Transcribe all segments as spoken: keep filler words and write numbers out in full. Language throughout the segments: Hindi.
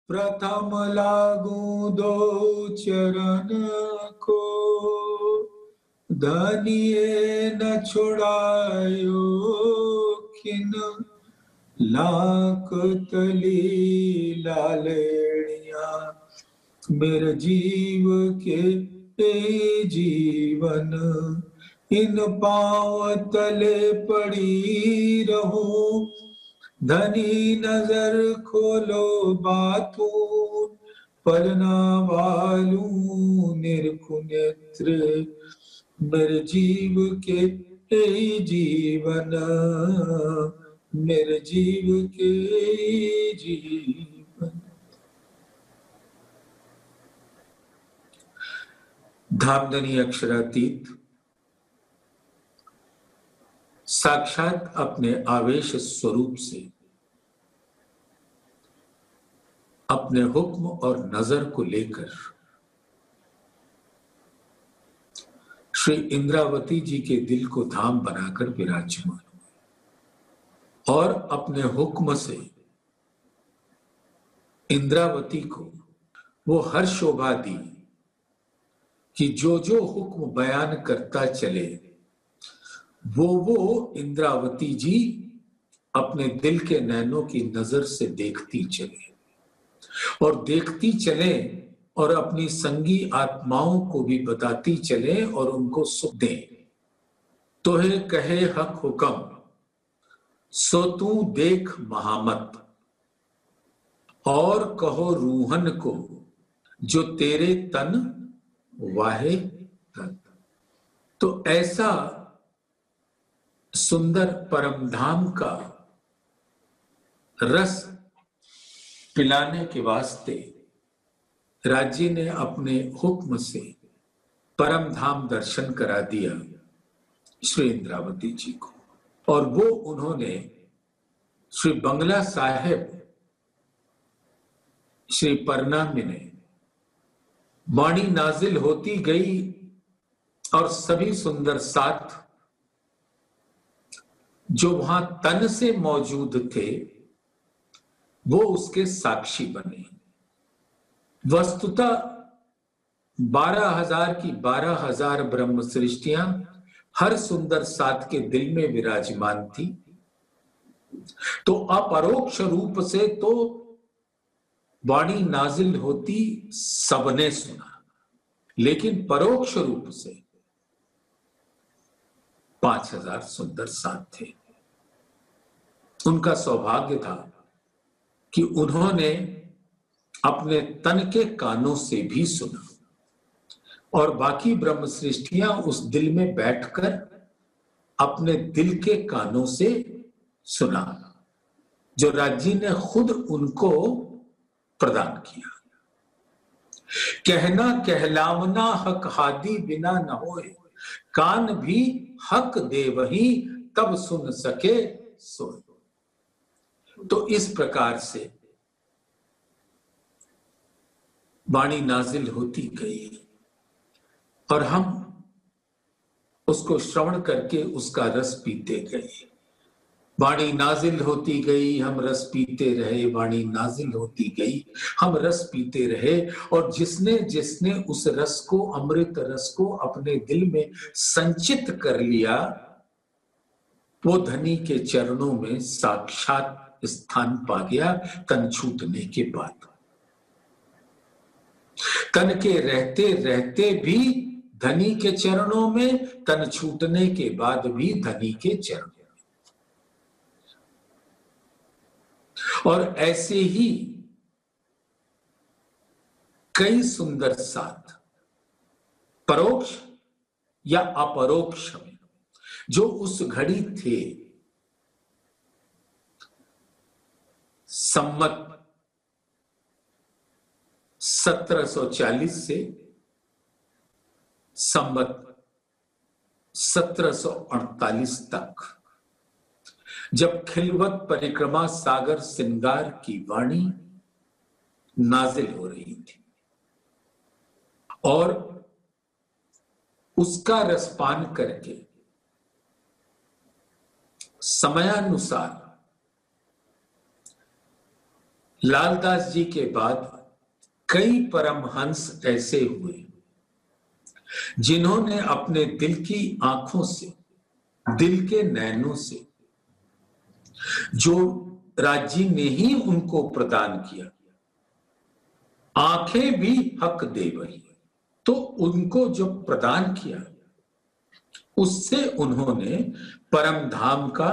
प्रथम लागू दो चरण को, धनिये न छुड़ायो किन, लाख तली लालेड़िया, मेरे जीव के ए जीवन, इन पांव तले पड़ी रहूं, धनी नजर खोलो बातू, पलना वालू निरखु नेत्र, मेरे जीव के ए जीवन, मेरे जीव के जीवन। धामधनी अक्षरातीत साक्षात अपने आवेश स्वरूप से अपने हुक्म और नजर को लेकर श्री इंद्रावती जी के दिल को धाम बनाकर विराजमान और अपने हुक्म से इंद्रावती को वो हर शोभा दी कि जो जो हुक्म बयान करता चले वो वो इंद्रावती जी अपने दिल के नैनों की नजर से देखती चले और देखती चले और अपनी संगी आत्माओं को भी बताती चले और उनको सुख दे। तोहे कहे हक हुक्म सो तू देख महामत, और कहो रूहन को जो तेरे तन वाहे तन। तो ऐसा सुंदर परमधाम का रस पिलाने के वास्ते राज्य ने अपने हुक्म से परमधाम दर्शन करा दिया श्री इंद्रावती जी को, और वो उन्होंने श्री बंगला साहेब श्री परनामी में वाणी नाजिल होती गई और सभी सुंदर साथ जो वहां तन से मौजूद थे वो उसके साक्षी बने। वस्तुतः बारह हजार की बारह हजार ब्रह्म सृष्टियां हर सुंदर साथ के दिल में विराजमान थी, तो अपरोक्ष रूप से तो वाणी नाजिल होती सबने सुना, लेकिन परोक्ष रूप से पांच हजार सुंदर साथ थे। उनका सौभाग्य था कि उन्होंने अपने तन के कानों से भी सुना और बाकी ब्रह्म सृष्टियां उस दिल में बैठकर अपने दिल के कानों से सुना, जो राज्य ने खुद उनको प्रदान किया। कहना कहलावना हक हादी बिना न होए, कान भी हक दे वही तब सुन सके सोए। तो इस प्रकार से वाणी नाजिल होती गई और हम उसको श्रवण करके उसका रस पीते गए। वाणी नाजिल होती गई, हम रस पीते रहे, वाणी नाजिल होती गई, हम रस पीते रहे। और जिसने जिसने उस रस को, अमृत रस को अपने दिल में संचित कर लिया, वो धनी के चरणों में साक्षात स्थान पा गया तन छूटने के बाद। तन के रहते रहते भी धनी के चरणों में, तन छूटने के बाद भी धनी के चरणों में। और ऐसे ही कई सुंदर साथ परोक्ष या अपरोक्ष में जो उस घड़ी थे, सम्मत सत्रह सौ चालीस से सम्मत सत्रह सौ अड़तालीस तक, जब खिलवत परिक्रमा सागर सिंगार की वाणी नाजिल हो रही थी और उसका रसपान करके समयानुसार लालदास जी के बाद कई परमहंस ऐसे हुए जिन्होंने अपने दिल की आंखों से, दिल के नैनों से, जो राज्य ने ही उनको प्रदान किया, आंखें भी हक दे वही, तो उनको जो प्रदान किया उससे उन्होंने परम धाम का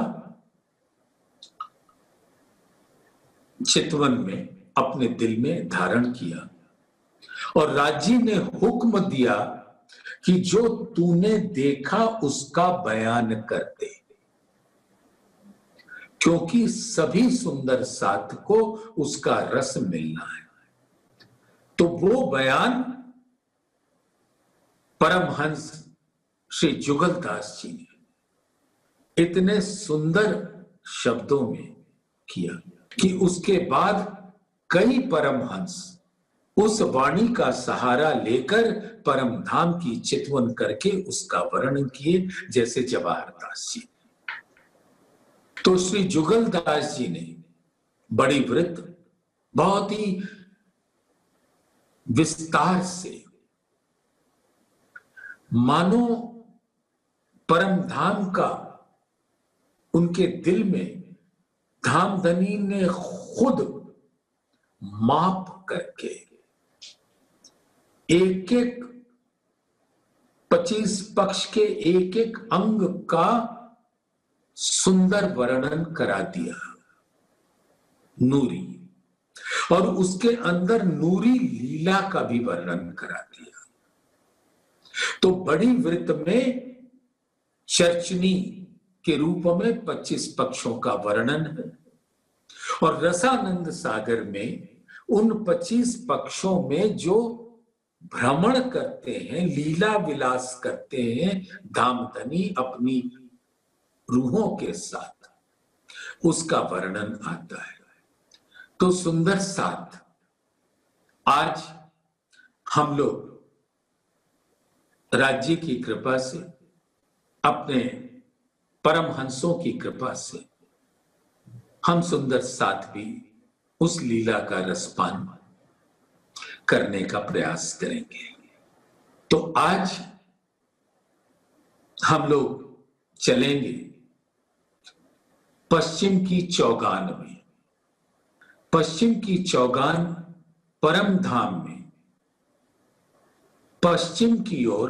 चितवन में अपने दिल में धारण किया। और राज्य ने हुक्म दिया कि जो तूने देखा उसका बयान कर दे, क्योंकि सभी सुंदर साथ को उसका रस मिलना है। तो वो बयान परमहंस श्री जुगलदास जी ने इतने सुंदर शब्दों में किया कि उसके बाद कई परमहंस उस वाणी का सहारा लेकर परम धाम की चितवन करके उसका वर्णन किए, जैसे जवाहर दास जी। तो श्री जुगलदास जी ने बड़ी वृत्त बहुत ही विस्तार से, मानो परम धाम का उनके दिल में धामधनी ने खुद माप करके एक एक पच्चीस पक्ष के एक एक अंग का सुंदर वर्णन करा दिया, नूरी, और उसके अंदर नूरी लीला का भी वर्णन करा दिया। तो बड़ी वृत्त में चर्चनी के रूप में पच्चीस पक्षों का वर्णन है, और रसानंद सागर में उन पच्चीस पक्षों में जो भ्रमण करते हैं, लीला विलास करते हैं धामधनी अपनी रूहों के साथ, उसका वर्णन आता है। तो सुंदर साथ आज हम लोग राज्य की कृपा से, अपने परमहंसों की कृपा से, हम सुंदर साथ भी उस लीला का रसपान करने का प्रयास करेंगे। तो आज हम लोग चलेंगे पश्चिम की चौगान में। पश्चिम की चौगान परम धाम में पश्चिम की ओर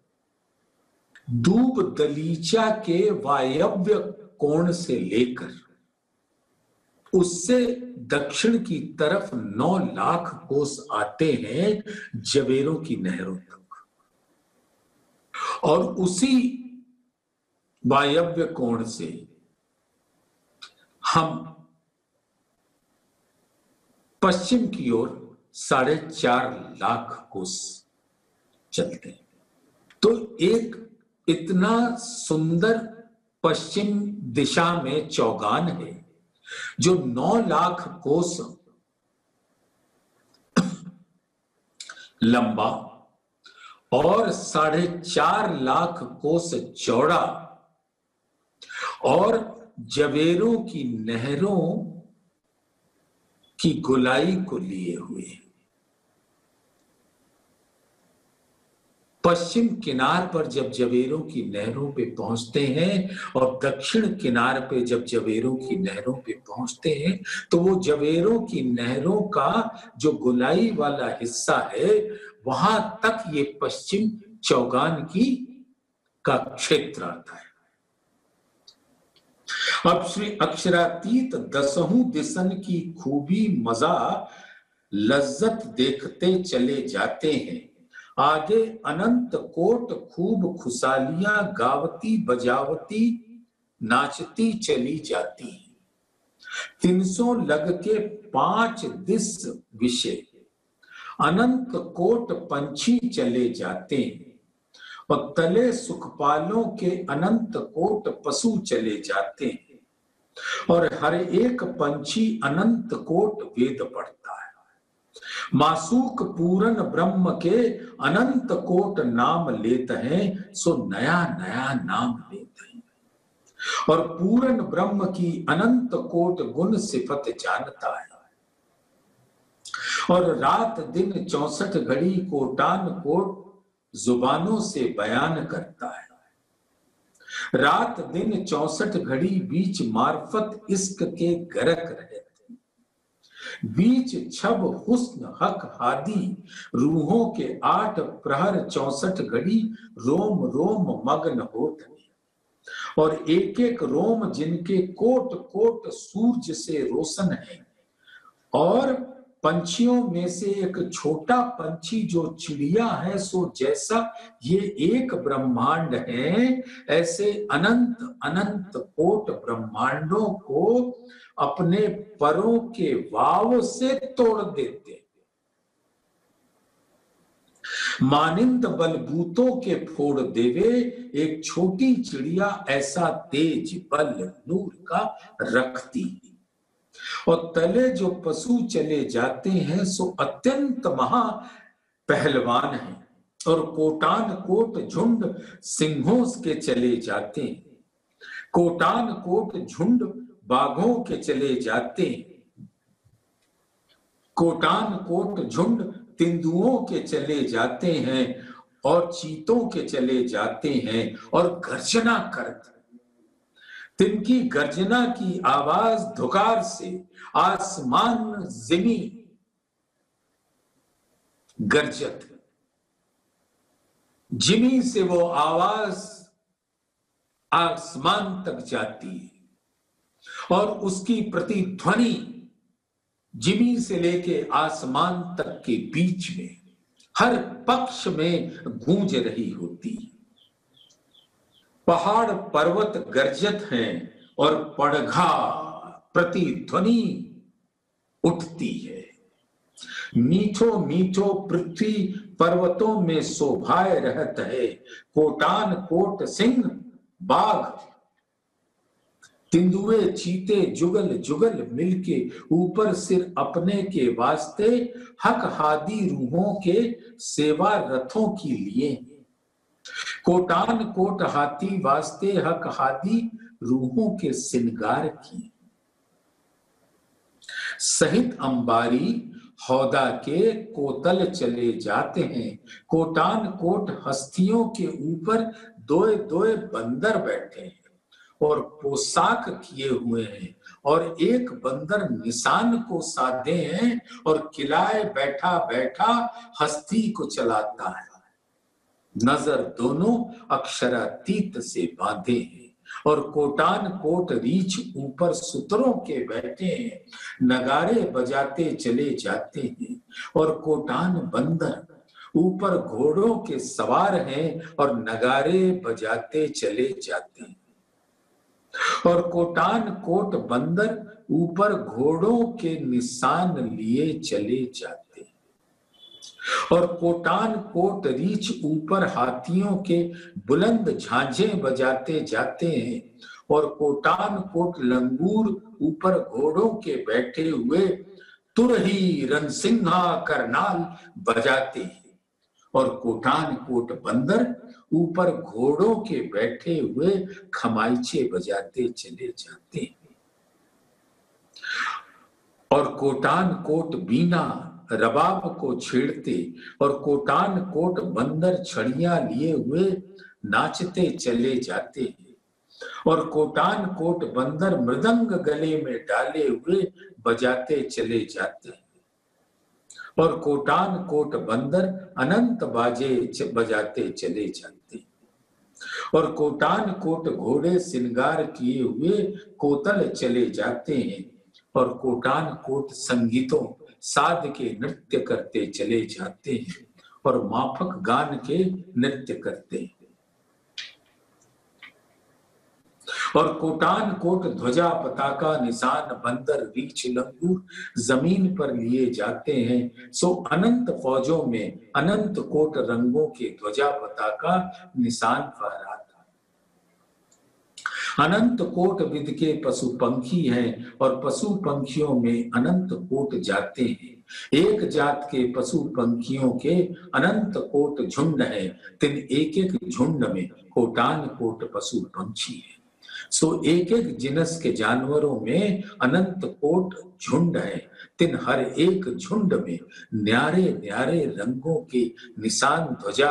दूब दलीचा के वायव्य कोण से लेकर उससे दक्षिण की तरफ नौ लाख कोस आते हैं जवेरों की नहरों तक, और उसी वायव्य कोण से हम पश्चिम की ओर साढ़े चार लाख कोस चलते हैं। तो एक इतना सुंदर पश्चिम दिशा में चौगान है जो नौ लाख कोस लंबा और साढ़े चार लाख कोस चौड़ा और जवेरों की नहरों की गोलाई को लिए हुए। पश्चिम किनार पर जब जवेरों की नहरों पे पहुंचते हैं और दक्षिण किनार पे जब जवेरों की नहरों पे पहुंचते हैं, तो वो जवेरों की नहरों का जो गोलाई वाला हिस्सा है, वहां तक ये पश्चिम चौगान की का क्षेत्र आता है। अब श्री अक्षरातीत दसहूं दिसन की खूबी मजा लज्जत देखते चले जाते हैं। आगे अनंत कोट खूब खुशालियां गावती बजावती नाचती चली जाती हैं। तीन सौ लग के पांच दिस विषय अनंत कोट पंछी चले जाते हैं, और तले सुखपालों के अनंत कोट पशु चले जाते हैं, और हर एक पंछी अनंत कोट वेद पढ़ता है। मासूक पूरन ब्रह्म के अनंत कोट नाम लेते हैं, सो नया नया नाम लेते हैं, और पूरन ब्रह्म की अनंत कोट गुण सिफत जानता है। और रात दिन चौसठ घड़ी कोटान कोट जुबानों से बयान करता है। रात दिन चौसठ घड़ी बीच मार्फत इश्क के गरक रहे थे, बीच छब हुस्न हक हादी रूहों के आठ प्रहर चौसठ घड़ी रोम रोम मग्न होते, और एक एक रोम जिनके कोट कोट सूरज से रोशन है, और पंछियों में से एक छोटा पंछी जो चिड़िया है सो जैसा ये एक ब्रह्मांड है, ऐसे अनंत अनंत कोट ब्रह्मांडों को अपने परों के वाव से तोड़ देते। मानिंद बलबूतों के फोड़ देवे एक छोटी चिड़िया ऐसा तेज बल नूर का रखती, और तले जो पशु चले जाते हैं सो अत्यंत महा पहलवान हैं, और कोटान कोट झुंड सिंहों के चले जाते हैं, कोटान कोट झुंड बाघों के चले जाते हैं, कोटान कोट झुंड तेंदुओं के चले जाते हैं, और चीतों के चले जाते हैं, और गर्जना करते। तिनकी गर्जना की आवाज धुकार से आसमान ज़मीं गर्जत, जिमी से वो आवाज आसमान तक जाती है, और उसकी प्रतिध्वनि जिमी से लेके आसमान तक के बीच में हर पक्ष में गूंज रही होती है। पहाड़ पर्वत गर्जत हैं और पड़घा प्रतिध्वनि उठती है। मीठो मीठो पृथ्वी पर्वतों में शोभाए रहत है, कोटान कोट सिंह बाघ तिंदुए चीते जुगल जुगल मिलके ऊपर सिर अपने के वास्ते हक हादी रूहों के सेवा रथों की लिए, कोटान कोट हाथी वास्ते हक हादी रूहों के सिंगार की, सहित अंबारी हौदा के कोतल चले जाते हैं, कोटान कोट हस्तियों के ऊपर दोए दोए बंदर बैठे हैं और पोशाक किए हुए हैं, और एक बंदर निशान को साधे हैं और किलाए बैठा बैठा हस्ती को चलाता है। नजर दोनों अक्षरातीत से बांधे हैं, और कोटान कोट रीछ ऊपर सुतरों के बैठे हैं, नगारे बजाते चले जाते हैं, और कोटान बंदर ऊपर घोड़ों के सवार हैं और नगारे बजाते चले जाते हैं, और कोटान कोट बंदर ऊपर घोड़ों के निशान लिए चले जाते हैं, और कोटान कोट रीछ ऊपर हाथियों के बुलंद झांझे बजाते जाते हैं, और कोटान कोट लंगूर ऊपर घोड़ों के बैठे हुए तुरही रणसिंहा करनाल बजाते हैं, और कोटान कोट बंदर ऊपर घोड़ों के बैठे हुए खमाइचे बजाते चले जाते हैं, और कोटान कोट बीना रबाब को छेड़ते, और कोटान कोट बंदर छड़ियां लिए हुए नाचते चले जाते हैं, और कोटान कोट बंदर मृदंग गले में डाले हुए बजाते चले जाते हैं, और कोटान कोट बंदर अनंत बाजे बजाते चले जाते हैं, और कोटान कोट घोड़े श्रृंगार किए हुए कोतल चले जाते हैं, और कोटान कोट संगीतों साध के नृत्य करते चले जाते हैं, और माफक गान के नृत्य करते हैं, और कोटान कोट ध्वजा पताका निशान बंदर रीछ लंगूर जमीन पर लिए जाते हैं, सो अनंत फौजों में अनंत कोट रंगों के ध्वजा पताका निशान फहराता। अनंत कोट विद के पशु पंखी हैं, और पशु पंखियों में अनंत कोट जाते हैं, एक जात के पशु पंखियों के अनंत कोट झुंड है, तिन एक एक झुंड में कोटान कोट पशु पंछी है। सो एक एक जिनस के जानवरों में अनंत कोट झुंड है, तिन हर एक झुंड में न्यारे न्यारे रंगों के निशान ध्वजा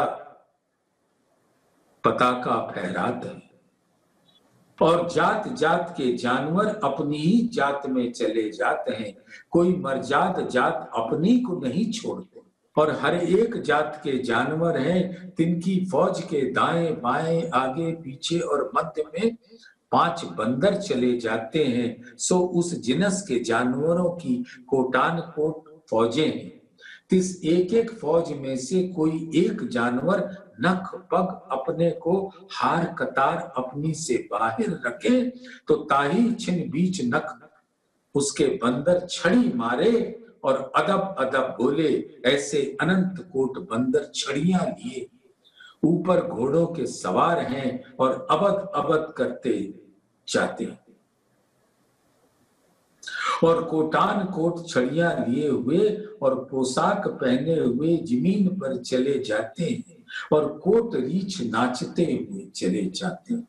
पताका फहरात है। और जात जात के जानवर अपनी ही जात में चले जाते हैं, कोई मर्जाद जात अपनी को नहीं छोड़ते। और हर एक जात के जानवर हैं, तिनकी फौज के दाएं बाएं आगे पीछे और मध्य में पांच बंदर चले जाते हैं। सो उस जिनस के जानवरों की कोटान कोट फौजें हैं। तिस एक एक फौज में से कोई एक जानवर नख पग अपने को हार कतार अपनी से बाहर रखे, तो ताही छिन बीच नख उसके बंदर छड़ी मारे और अदब अदब बोले। ऐसे अनंत कोट बंदर छड़ियां लिए ऊपर घोड़ों के सवार हैं और अबद अबद करते जाते हैं। और कोटान कोट छड़ियां लिए हुए और पोशाक पहने हुए जमीन पर चले जाते हैं और कोट रीछ नाचते हुए चले जाते हैं।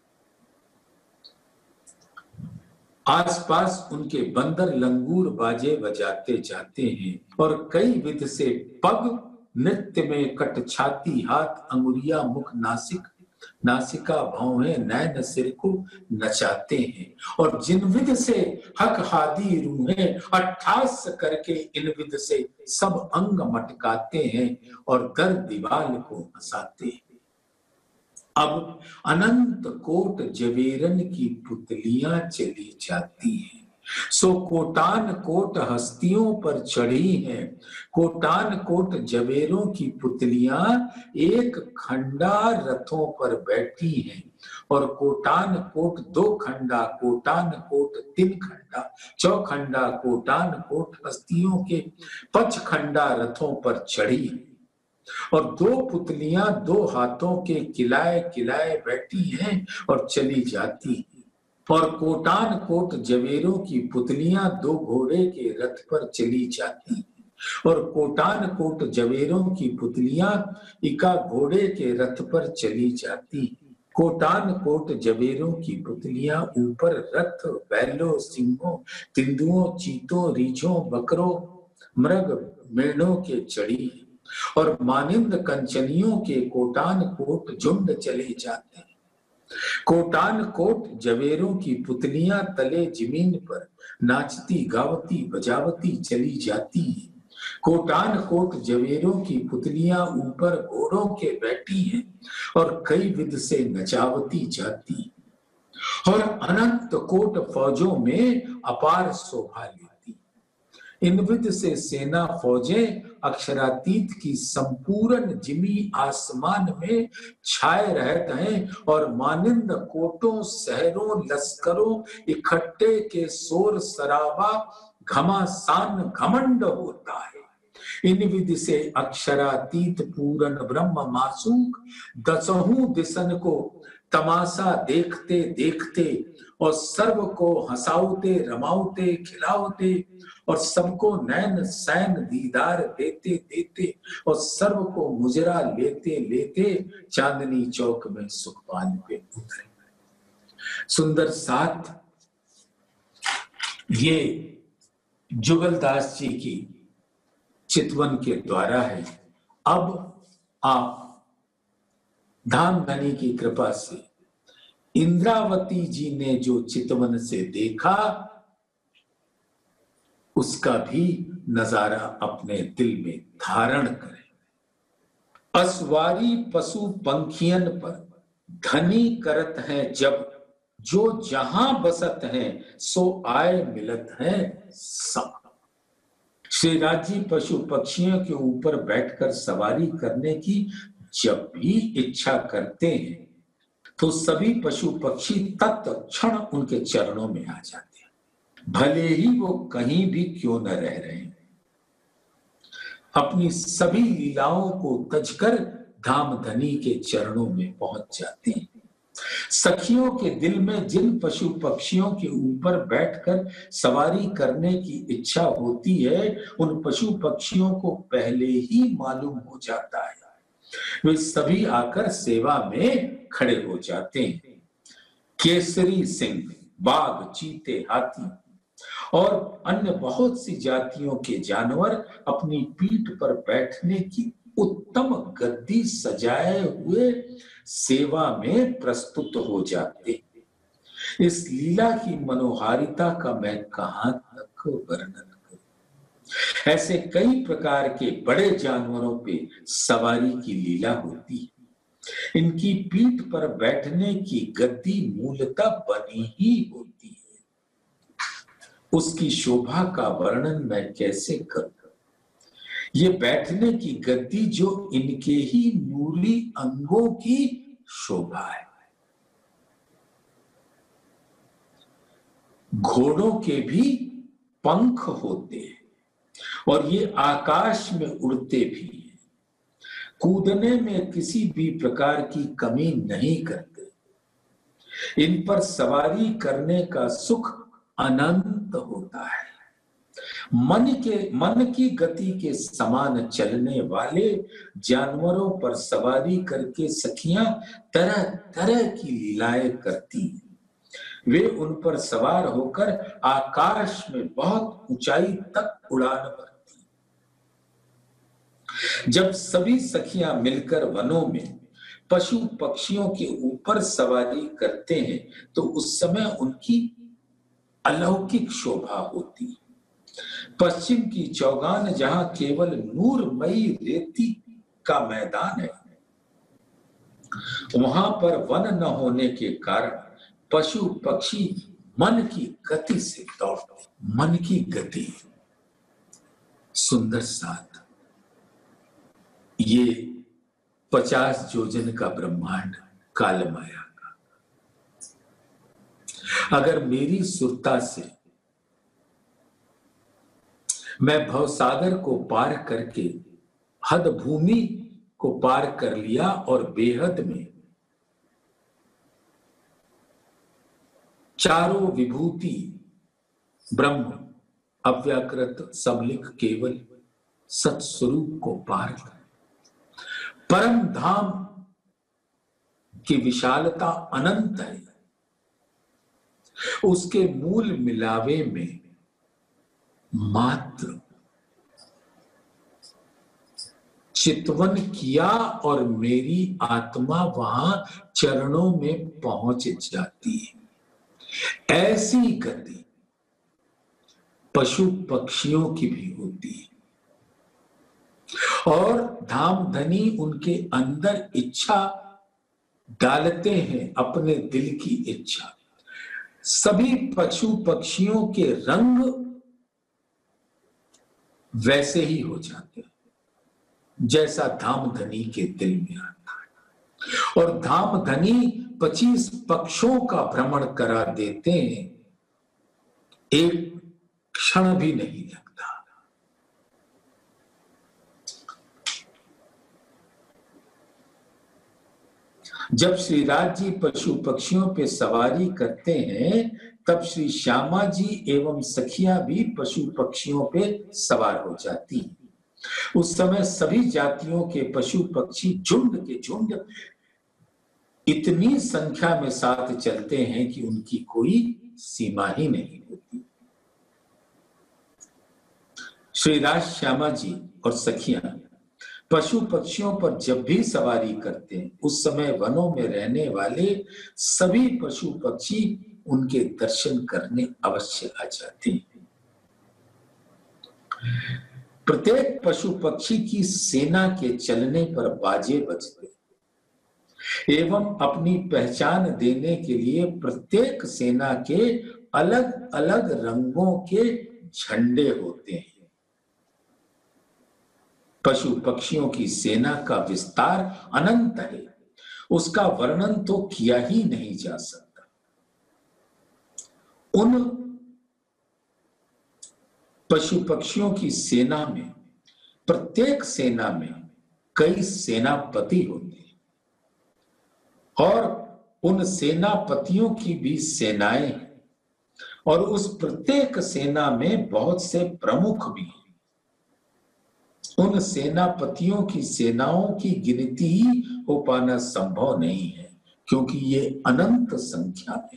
आसपास उनके बंदर लंगूर बाजे बजाते जाते हैं और कई विध से पग नृत्य में कट छाती हाथ अंगुरिया मुख नासिक नासिका भौहें नैन सिर को नचाते हैं। और जिन विध से हक हादी रूहें अट्ठास करके इन विध से सब अंग मटकाते हैं और दर दीवाल को हंसाते हैं। अब अनंत कोट जवेरन की पुतलियां चली जाती हैं। सो कोटान कोट हस्तियों पर चढ़ी हैं, कोटान कोट जवेरों की पुतलियां एक खंडा रथों पर बैठी हैं। और कोटान कोट दो खंडा, कोटान कोट तीन खंडा, चौखंडा कोटान कोट हस्तियों के पचखंडा रथों पर चढ़ी हैं। और दो पुतलियां दो हाथों के किलाए किलाए बैठी हैं और चली जाती हैं। और कोटान कोट जवेरों की पुतलियां दो घोड़े के रथ पर चली जाती हैं। और कोटान कोट जवेरों की पुतलियां इका घोड़े के रथ पर चली जाती हैं। कोटान कोट जवेरों की पुतलियां ऊपर रथ बैलों सिंहों तिंदुओं चीतों रीछों बकरों मृग मेढ़ों के चढ़ी और मानिंद कंचनियों के कोटान कोट झुंड चले जाते हैं। कोटान कोट जवेरों की पुतलियां तले जमीन पर नाचती गावती बजावती चली जाती हैं। कोटान कोट जवेरों की पुतलियां ऊपर घोड़ों के बैठी हैं और कई विध से नचावती जाती। और अनंत कोट फौजों में अपार शोभा लेती। इन विध से सेना फौजें अक्षरातीत की संपूर्ण जिमी आसमान में छाए रहते हैं और मानिंद कोटों शहरों लश्करों इकट्ठे के शोर शराबा घमासान घमंड होता है। इन विधि से अक्षरातीत पूर्ण ब्रह्म मासूक दसहु दिसन को तमाशा देखते देखते और सर्व को हंसाउते रमाउते खिलाउते और सबको नैन सैन दीदार देते देते और सर्व को मुजरा लेते लेते चांदनी चौक में सुखपान पे उतरे। सुंदर साथ ये जुगलदास जी की चितवन के द्वारा है। अब आप धाम धनी की कृपा से इंद्रावती जी ने जो चितवन से देखा उसका भी नजारा अपने दिल में धारण करें। असवारी पशु पंखियन पर धनी करत हैं जब, जो जहां बसत हैं सो आए मिलत हैं सब। श्री राजी पशु पक्षियों के ऊपर बैठकर सवारी करने की जब भी इच्छा करते हैं तो सभी पशु पक्षी तत्क्षण उनके चरणों में आ जाते हैं, भले ही वो कहीं भी क्यों न रह रहे हैं। अपनी सभी लीलाओं को तजकर धाम धनी के चरणों में पहुंच जाते हैं। सखियों के दिल में जिन पशु पक्षियों के ऊपर बैठकर सवारी करने की इच्छा होती है, उन पशु पक्षियों को पहले ही मालूम हो जाता है। वे सभी आकर सेवा में खड़े हो जाते हैं। केसरी सिंह, बाघ, चीते, हाथी और अन्य बहुत सी जातियों के जानवर अपनी पीठ पर बैठने की उत्तम गद्दी सजाए हुए सेवा में प्रस्तुत हो जाते। इस लीला की मनोहारिता का मैं कहां तक वर्णन करूं। ऐसे कई प्रकार के बड़े जानवरों पे सवारी की लीला होती है। इनकी पीठ पर बैठने की गद्दी मूलतः बनी ही होती है। उसकी शोभा का वर्णन मैं कैसे करूं। ये बैठने की गद्दी जो इनके ही नूरी अंगों की शोभा है। घोड़ों के भी पंख होते हैं और ये आकाश में उड़ते भी हैं। कूदने में किसी भी प्रकार की कमी नहीं करते। इन पर सवारी करने का सुख अनंत होता है। मन के मन की गति के समान चलने वाले जानवरों पर सवारी करके सखियां तरह तरह की लीलाएं करती हैं। वे उन पर सवार होकर आकाश में बहुत ऊंचाई तक उड़ान भरती। जब सभी सखियां मिलकर वनों में पशु पक्षियों के ऊपर सवारी करते हैं तो उस समय उनकी अलौकिक शोभा होती। पश्चिम की चौगान जहां केवल नूरमयी रेती का मैदान है, वहां पर वन न होने के कारण पशु पक्षी मन की गति से दौड़ते। मन की गति, सुंदर साथ, ये पचास योजन का ब्रह्मांड कालमाया का। अगर मेरी सुरता से मैं भवसागर को पार करके हद भूमि को पार कर लिया और बेहद में चारों विभूति ब्रह्म अव्याकृत सबलिक केवल सत्स्वरूप को पार कर परम धाम की विशालता अनंत है। उसके मूल मिलावे में मात्र चितवन किया और मेरी आत्मा वहां चरणों में पहुंच जाती है। ऐसी गति पशु पक्षियों की भी होती है और धाम धनी उनके अंदर इच्छा डालते हैं, अपने दिल की इच्छा। सभी पशु पक्षियों के रंग वैसे ही हो जाते हैं जैसा धाम धनी के दिल में आता है। और धाम धनी पच्चीस पक्षों का भ्रमण करा देते हैं, एक क्षण भी नहीं लगता। जब श्री राज जी पशु पक्षियों पे सवारी करते हैं तब श्री श्यामा जी एवं सखियां भी पशु पक्षियों पे सवार हो जाती। उस समय सभी जातियों के पशु पक्षी झुंड के झुंड इतनी संख्या में साथ चलते हैं कि उनकी कोई सीमा ही नहीं होती। श्री राज श्यामा जी और सखियां पशु पक्षियों पर जब भी सवारी करते हैं उस समय वनों में रहने वाले सभी पशु पक्षी उनके दर्शन करने अवश्य आ जाते हैं। प्रत्येक पशु पक्षी की सेना के चलने पर बाजे बजते एवं अपनी पहचान देने के लिए प्रत्येक सेना के अलग अलग रंगों के झंडे होते हैं। पशु पक्षियों की सेना का विस्तार अनंत है, उसका वर्णन तो किया ही नहीं जा सकता। उन पशु पक्षियों की सेना में प्रत्येक सेना में कई सेनापति होते हैं और उन सेनापतियों की भी सेनाएं हैं और उस प्रत्येक सेना में बहुत से प्रमुख भी हैं। उन सेनापतियों की सेनाओं की गिनती ही हो पाना संभव नहीं है क्योंकि ये अनंत संख्या में।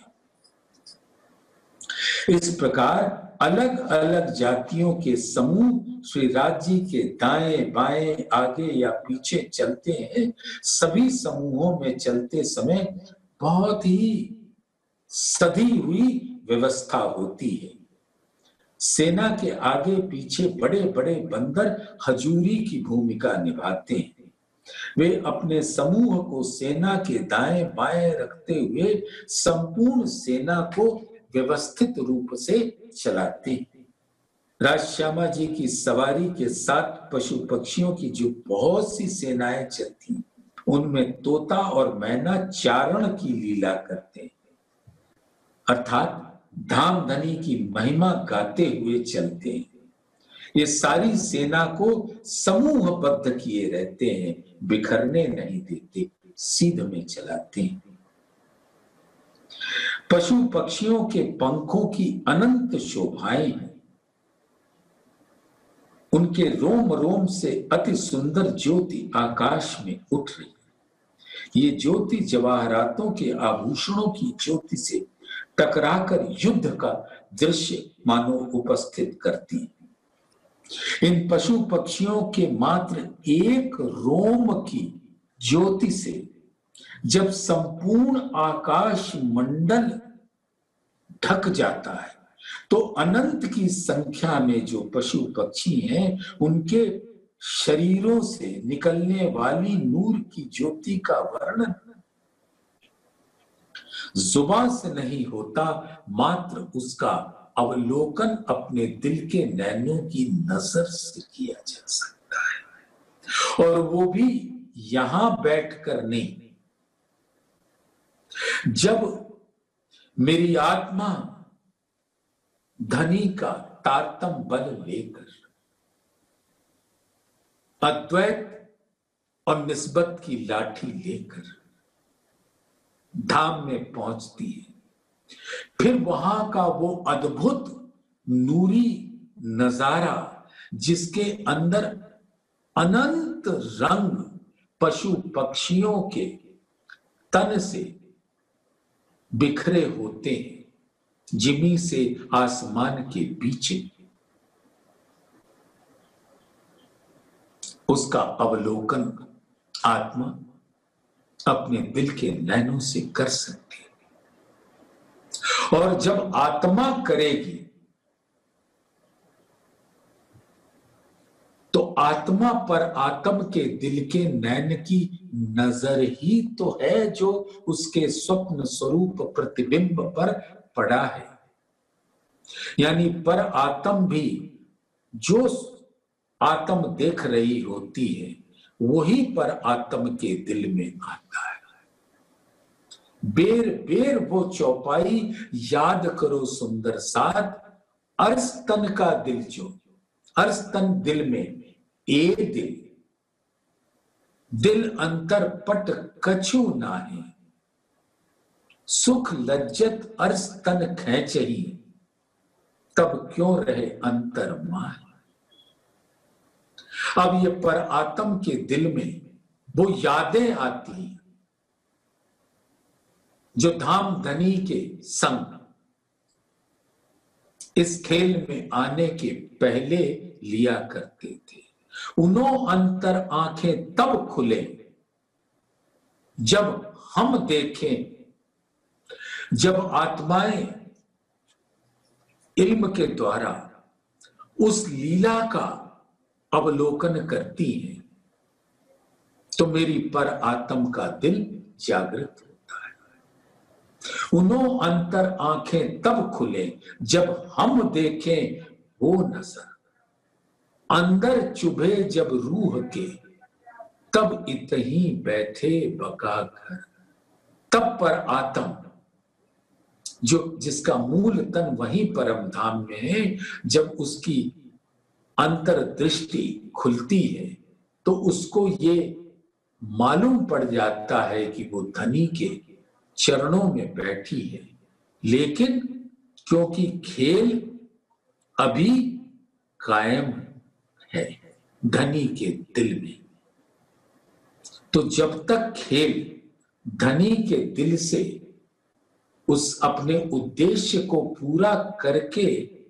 इस प्रकार अलग अलग जातियों के समूह श्री राज्य के दाएं बाएं आगे या पीछे चलते हैं। सभी समूहों में चलते समय बहुत ही सधी हुई व्यवस्था होती है। सेना के आगे पीछे बड़े बड़े बंदर हजूरी की भूमिका निभाते हैं। वे अपने समूह को सेना के दाएं बाएं रखते हुए संपूर्ण सेना को व्यवस्थित रूप से चलाते हैं। राजश्यामा जी की सवारी के साथ पशु पक्षियों की जो बहुत सी सेनाएं चलती, उनमें तोता और मैना चारण की लीला करते हैं, अर्थात धाम धनी की महिमा गाते हुए चलते हैं। ये सारी सेना को समूहबद्ध किए रहते हैं, बिखरने नहीं देते, सीध में चलाते हैं। पशु पक्षियों के पंखों की अनंत शोभाएं हैं। उनके रोम रोम से अति सुंदर ज्योति आकाश में उठ रही। ये ज्योति जवाहरातों के आभूषणों की ज्योति से टकराकर युद्ध का दृश्य मानो उपस्थित करती है। इन पशु पक्षियों के मात्र एक रोम की ज्योति से जब संपूर्ण आकाश मंडल ढक जाता है, तो अनंत की संख्या में जो पशु पक्षी हैं, उनके शरीरों से निकलने वाली नूर की ज्योति का वर्णन जुबान से नहीं होता, मात्र उसका अवलोकन अपने दिल के नैनों की नजर से किया जा सकता है, और वो भी यहां बैठकर नहीं। जब मेरी आत्मा धनी का तारतम बल लेकर अद्वैत और निस्बत की लाठी लेकर धाम में पहुंचती है, फिर वहां का वो अद्भुत नूरी नजारा, जिसके अंदर अनंत रंग पशु पक्षियों के तन से बिखरे होते हैं, जिमी से आसमान के पीछे, उसका अवलोकन आत्मा अपने दिल के नैनों से कर सकती है। और जब आत्मा करेगी तो आत्मा पर आत्म के दिल के नैन की नजर ही तो है जो उसके स्वप्न स्वरूप प्रतिबिंब पर पड़ा है। यानी पर आत्म भी जो आत्म देख रही होती है, वही पर आत्म के दिल में आता है। बेर बेर वो चौपाई याद करो सुंदर साथ, अर्स्तन का दिल जो, अर्स्तन दिल में ए दिल, दिल अंतर पट कछु नाहे, सुख लज्जत अर्स्तन खैचही, तब क्यों रहे अंतर माहे। अब ये पर आत्म के दिल में वो यादें आती हैं जो धाम धनी के संग इस खेल में आने के पहले लिया करते थे। उन्हों अंतर आंखें तब खुले जब हम देखें, जब आत्माएं इल्म के द्वारा उस लीला का अवलोकन करती हैं, तो मेरी पर आत्म का दिल जागृत होता है। उन्हों अंतर आंखें तब खुले जब हम देखें वो नजर, अंदर चुभे जब रूह के, तब इतही बैठे बका घर। तब पर आत्म जो जिसका मूल तन वही परम धाम में है, जब उसकी अंतर दृष्टि खुलती है तो उसको ये मालूम पड़ जाता है कि वो धनी के चरणों में बैठी है। लेकिन क्योंकि खेल अभी कायम है धनी के दिल में, तो जब तक खेल धनी के दिल से उस अपने उद्देश्य को पूरा करके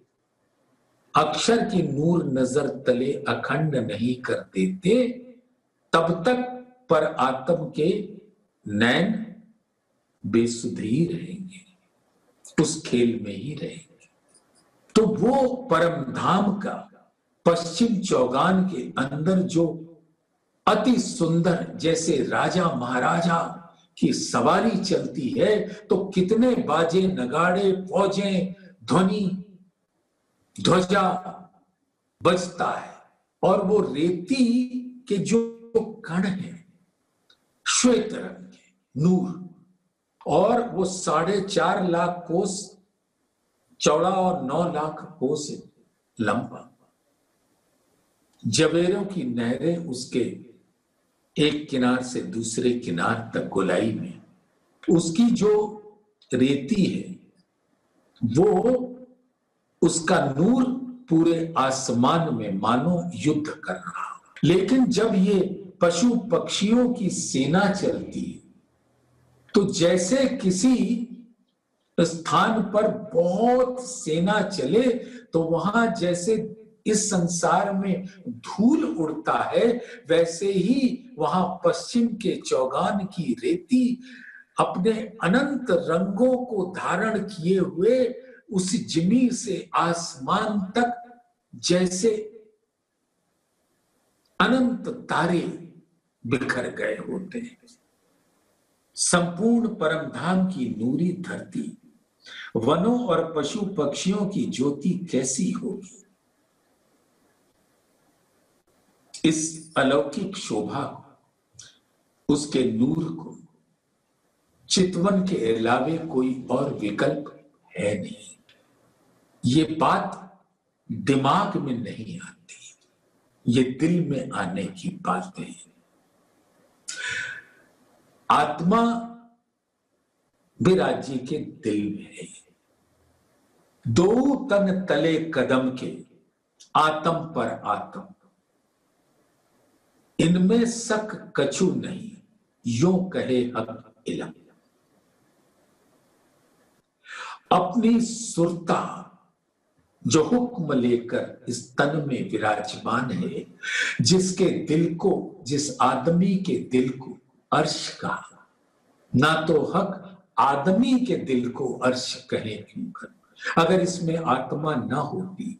अक्षर की नूर नजर तले अखंड नहीं कर देते, तब तक पर आत्म के नैन बेसुध ही रहेंगे, उस खेल में ही रहेंगे। तो वो परम धाम का पश्चिम चौगान के अंदर जो अति सुंदर, जैसे राजा महाराजा की सवारी चलती है तो कितने बाजे नगाड़े फौजें ध्वनि ध्वजा बजता है, और वो रेती के जो कण है श्वेत रंग के नूर, और वो साढ़े चार लाख कोस चौड़ा और नौ लाख कोस लंबा, जवेरों की नहरें उसके एक किनार से दूसरे किनार तक गोलाई में, उसकी जो रेती है वो उसका नूर पूरे आसमान में मानो युद्ध कर रहा। लेकिन जब ये पशु पक्षियों की सेना चलती है तो जैसे किसी स्थान पर बहुत सेना चले तो वहां जैसे इस संसार में धूल उड़ता है, वैसे ही वहां पश्चिम के चौगान की रेती अपने अनंत रंगों को धारण किए हुए उस जमीन से आसमान तक जैसे अनंत तारे बिखर गए होते हैं। संपूर्ण परम धाम की नूरी धरती, वनों और पशु पक्षियों की ज्योति कैसी होगी। इस अलौकिक शोभा को, उसके नूर को चितवन के अलावे कोई और विकल्प है नहीं। ये बात दिमाग में नहीं आती, ये दिल में आने की बातें हैं। आत्मा भी राज्य के दिल में है। दो तन तले कदम के आत्म पर आत्म, इनमें सक कछु नहीं, यो कहे हक इलम। अपनी सुरता जो हुक्म लेकर इस तन में विराजमान है, जिसके दिल को, जिस आदमी के दिल को अर्श का, ना तो हक आदमी के दिल को अर्श कहे क्यों कर। अगर इसमें आत्मा ना होती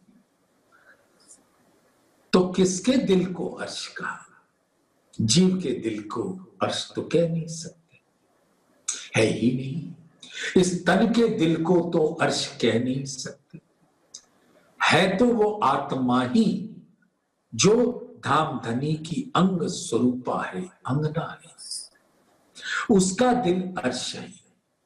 तो किसके दिल को अर्श कहा। जीव के दिल को अर्श तो कह नहीं सकते, है ही नहीं। इस तन के दिल को तो अर्श कह नहीं सकते, है तो वो आत्मा ही जो धाम धनी की अंग स्वरूपा है, अंगना है, उसका दिल अर्श है।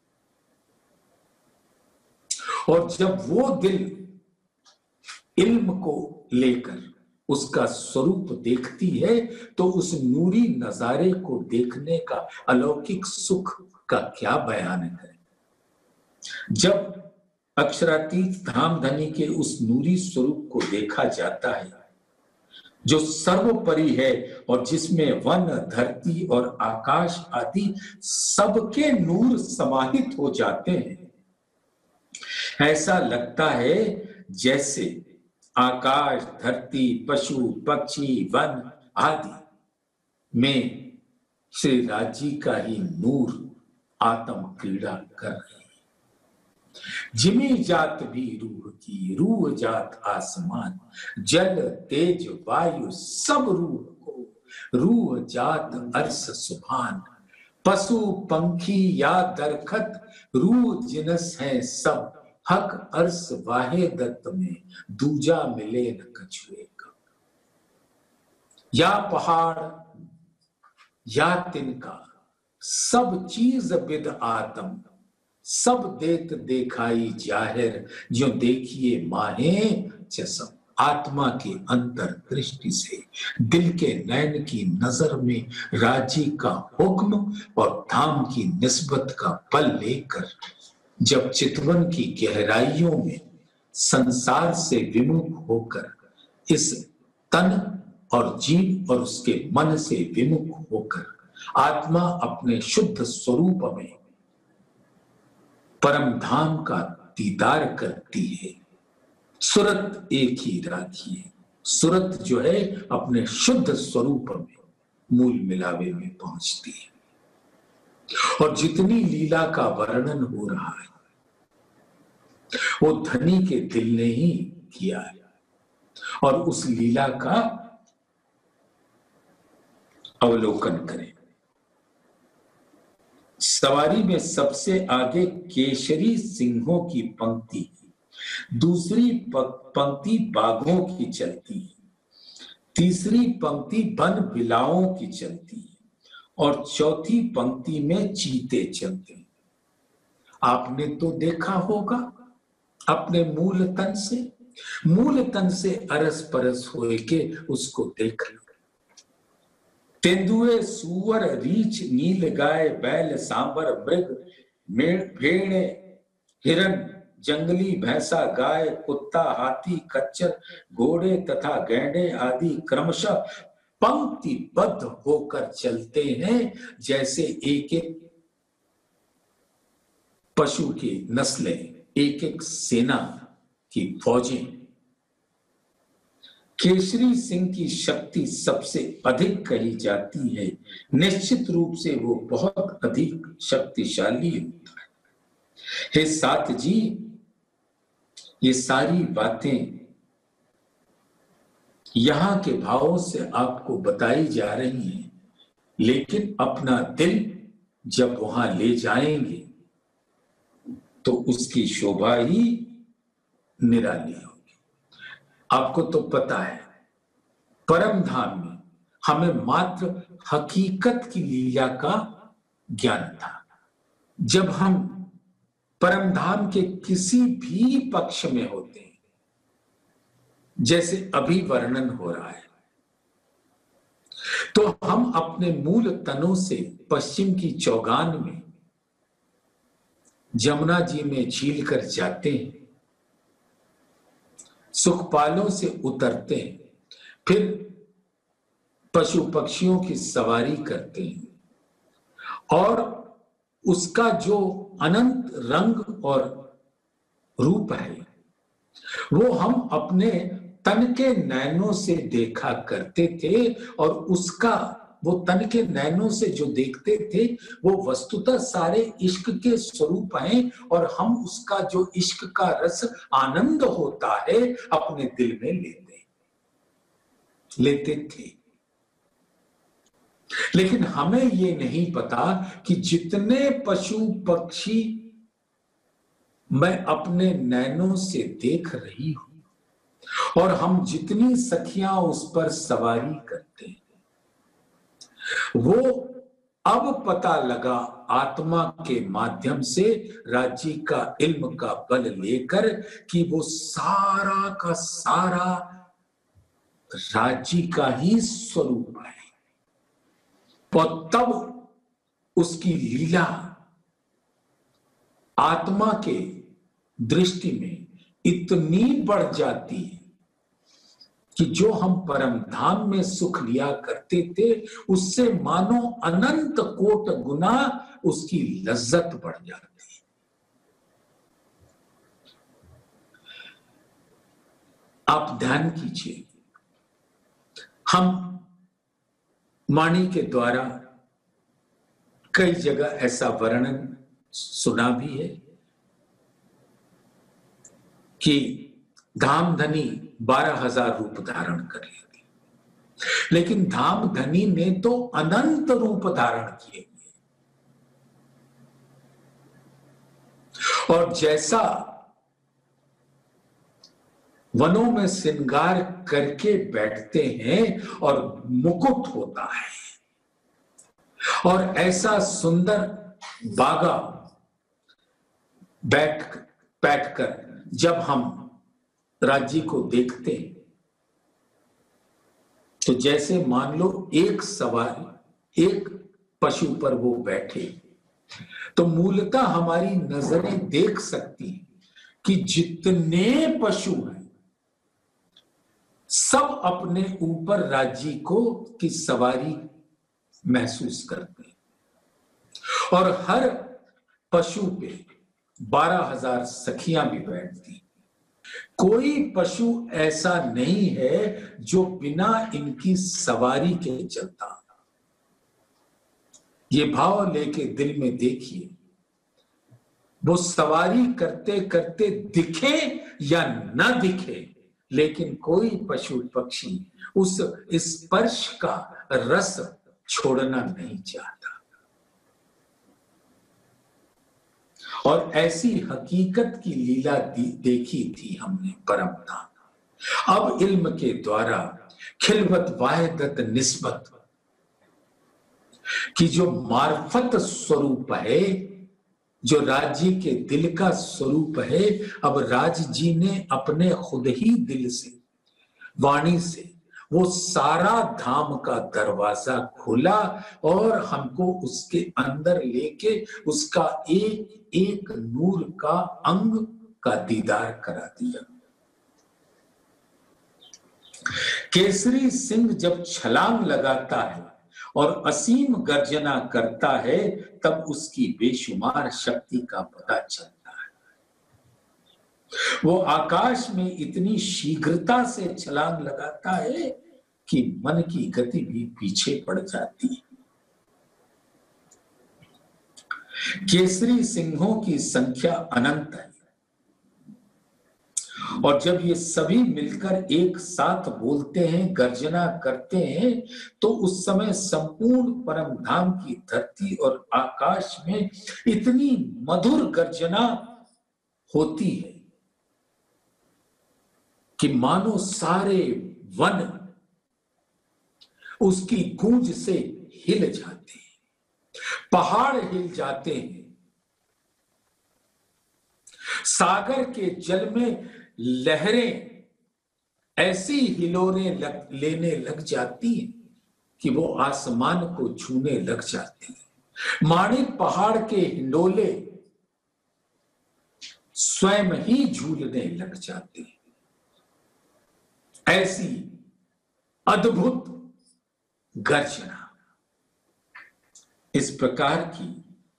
और जब वो दिल इल्म को लेकर उसका स्वरूप देखती है तो उस नूरी नजारे को देखने का अलौकिक सुख का क्या बयान करें। जब अक्षरातीत धाम धनी के उस नूरी स्वरूप को देखा जाता है जो सर्वोपरि है और जिसमें वन, धरती और आकाश आदि सबके नूर समाहित हो जाते हैं, ऐसा लगता है जैसे आकाश, धरती, पशु पक्षी, वन आदि में श्री राजी का ही नूर आत्म क्रीड़ा कर रही है। जिमी जात भी रूह की, रूह जात आसमान, जल तेज वायु सब रूह को, रूह जात अर्श सुभान, पशु पंखी या दरखत रूह जिनस है सब, हक अर्श वाहे दत्त में दूजा मिले न कछुए का। या पहाड़ या तिनका सब चीज बिद आत्म, सब देत देखाई जाहिर, जो देखिए माहे चसम। आत्मा के अंतर दृष्टि से दिल के नैन की नजर में राजी का हुक्म और धाम की निस्बत का पल लेकर जब चितवन की गहराइयों में संसार से विमुख होकर इस तन और जीव और उसके मन से विमुख होकर आत्मा अपने शुद्ध स्वरूप में परम धाम का दीदार करती है। सूरत एक ही राखिए, सूरत जो है अपने शुद्ध स्वरूप में मूल मिलावे में पहुंचती है। और जितनी लीला का वर्णन हो रहा है वो धनी के दिल ने ही किया है, और उस लीला का अवलोकन करें। सवारी में सबसे आगे केशरी सिंहों की पंक्ति, दूसरी पंक्ति बाघों की चलती है, तीसरी पंक्ति वन बिलाओं की चलती है, और चौथी पंक्ति में चीते चलते हैं। आपने तो देखा होगा अपने मूल तन से, मूल तन से अरस परस होए के उसको देख लो। तेंदुए, सुअर, रीछ, नील गाय, बैल, सांबर, मृग, भेड़, हिरन, जंगली भैंसा, गाय, कुत्ता, हाथी, खच्चर, घोड़े तथा गैंडे आदि क्रमशः पंक्तिबद्ध होकर चलते हैं, जैसे एक एक पशु की नस्लें, एक एक सेना की फौजें। केसरी सिंह की शक्ति सबसे अधिक कही जाती है। निश्चित रूप से वो बहुत अधिक शक्तिशाली होता है। हे सात जी, ये सारी बातें यहां के भावों से आपको बताई जा रही हैं, लेकिन अपना दिल जब वहां ले जाएंगे तो उसकी शोभा ही निराली होगी। आपको तो पता है परम धाम में हमें मात्र हकीकत की लीला का ज्ञान था। जब हम परम धाम के किसी भी पक्ष में होते हैं, जैसे अभी वर्णन हो रहा है, तो हम अपने मूल तनों से पश्चिम की चौगान में जमुना जी में झील कर जाते हैं, सुखपालों से उतरते हैं, फिर पशु पक्षियों की सवारी करते हैं, और उसका जो अनंत रंग और रूप है वो हम अपने तन के नैनों से देखा करते थे, और उसका वो तन के नैनों से जो देखते थे वो वस्तुतः सारे इश्क के स्वरूप हैं, और हम उसका जो इश्क का रस आनंद होता है अपने दिल में लेते लेते थे। लेकिन हमें ये नहीं पता कि जितने पशु पक्षी मैं अपने नैनों से देख रही हूं, और हम जितनी सखियां उस पर सवारी करते हैं, वो अब पता लगा आत्मा के माध्यम से राज्य का इल्म का बल लेकर कि वो सारा का सारा राज्य का ही स्वरूप है। और तब उसकी लीला आत्मा के दृष्टि में इतनी बढ़ जाती है कि जो हम परम धाम में सुख लिया करते थे उससे मानो अनंत कोट गुना उसकी लज्जत बढ़ जाती है। आप ध्यान कीजिए, हम वाणी के द्वारा कई जगह ऐसा वर्णन सुना भी है कि धाम धनी बारह हजार रूप धारण कर लेती, लेकिन धाम धनी ने तो अनंत रूप धारण किए हुए। और जैसा वनों में श्रृंगार करके बैठते हैं और मुकुट होता है, और ऐसा सुंदर बागा बैठ बैठकर जब हम राज्य को देखते हैं तो जैसे मान लो एक सवार एक पशु पर वो बैठे, तो मूलतः हमारी नजरें देख सकती हैं कि जितने पशु हैं सब अपने ऊपर राज्य को की सवारी महसूस करते हैं। और हर पशु पे बारह हजार सखियां भी बैठती। कोई पशु ऐसा नहीं है जो बिना इनकी सवारी के चलता। ये भाव लेके दिल में देखिए, वो सवारी करते करते दिखे या न दिखे, लेकिन कोई पशु पक्षी उस स्पर्श का रस छोड़ना नहीं चाहता। और ऐसी हकीकत की लीला देखी थी हमने परम धाम। अब इल्म के द्वारा खिलवत वाहिदत निस्बत की जो मार्फत स्वरूप है, जो राज्य के दिल का स्वरूप है, अब राज जी ने अपने खुद ही दिल से, वाणी से वो सारा धाम का दरवाजा खोला और हमको उसके अंदर लेके उसका एक एक नूर का अंग का दीदार करा दिया। केसरी सिंह जब छलांग लगाता है और असीम गर्जना करता है, तब उसकी बेशुमार शक्ति का पता चलता है। वो आकाश में इतनी शीघ्रता से छलांग लगाता है कि मन की गति भी पीछे पड़ जाती है। केसरी सिंहों की संख्या अनंत है, और जब ये सभी मिलकर एक साथ बोलते हैं, गर्जना करते हैं, तो उस समय संपूर्ण परम धाम की धरती और आकाश में इतनी मधुर गर्जना होती है कि मानो सारे वन उसकी गूंज से हिल जाते हैं, पहाड़ हिल जाते हैं, सागर के जल में लहरें ऐसी हिलोरे लग, लेने लग जाती हैं कि वो आसमान को छूने लग जाती हैं। माणिक पहाड़ के हिंडोले स्वयं ही झूलने लग जाते हैं। ऐसी अद्भुत गर्जना, इस प्रकार की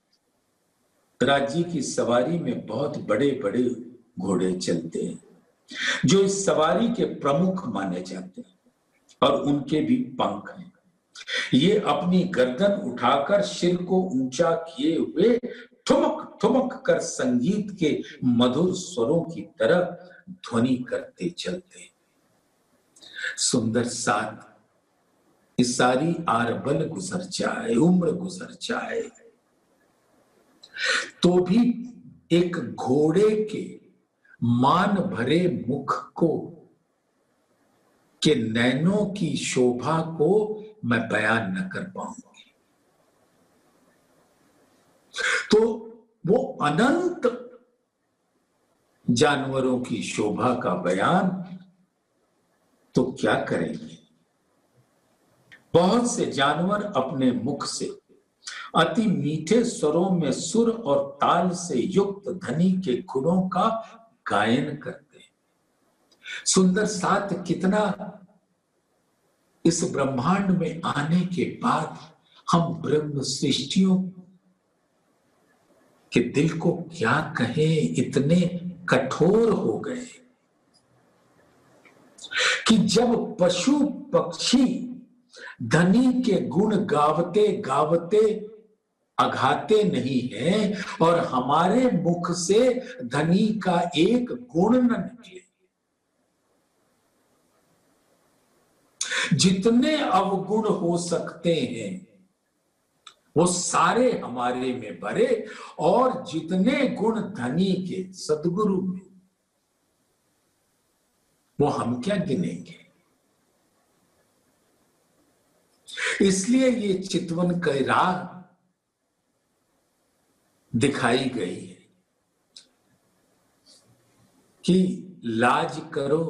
राज्य की सवारी में बहुत बड़े बड़े घोड़े चलते हैं, जो इस सवारी के प्रमुख माने जाते हैं, और उनके भी पंख हैं। ये अपनी गर्दन उठाकर सिर को ऊंचा किए हुए ठुमक ठुमक कर संगीत के मधुर स्वरों की तरह ध्वनि करते चलते। सुंदर साथ इस सारी आरबल गुजर जाए, उम्र गुजर जाए, तो भी एक घोड़े के मान भरे मुख को, के नैनों की शोभा को मैं बयान न कर पाऊंगी। तो वो अनंत जानवरों की शोभा का बयान तो क्या करेंगे। बहुत से जानवर अपने मुख से अति मीठे स्वरों में सुर और ताल से युक्त धनी के गुणों का गायन करते हैं। सुंदर साथ कितना इस ब्रह्मांड में आने के बाद हम ब्रह्म सृष्टियों के दिल को क्या कहें, इतने कठोर हो गए कि जब पशु पक्षी धनी के गुण गावते गावते अघाते नहीं है, और हमारे मुख से धनी का एक गुण न निकले, जितने अवगुण हो सकते हैं वो सारे हमारे में भरे, और जितने गुण धनी के सद्गुरु में, वो हम क्या गिनेंगे। इसलिए ये चितवन की राह दिखाई गई है कि लाज करो,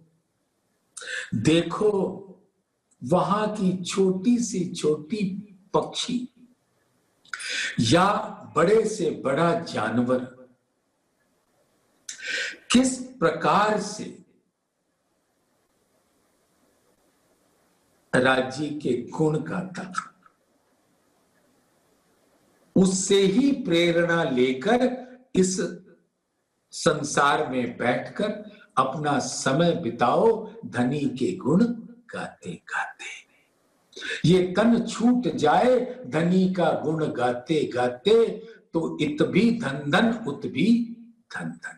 देखो वहां की छोटी सी छोटी पक्षी या बड़े से बड़ा जानवर किस प्रकार से राज्य के गुण गाता, उससे ही प्रेरणा लेकर इस संसार में बैठकर अपना समय बिताओ धनी के गुण गाते गाते। ये तन छूट जाए धनी का गुण गाते गाते तो इत भी धन धन उत भी धन धन।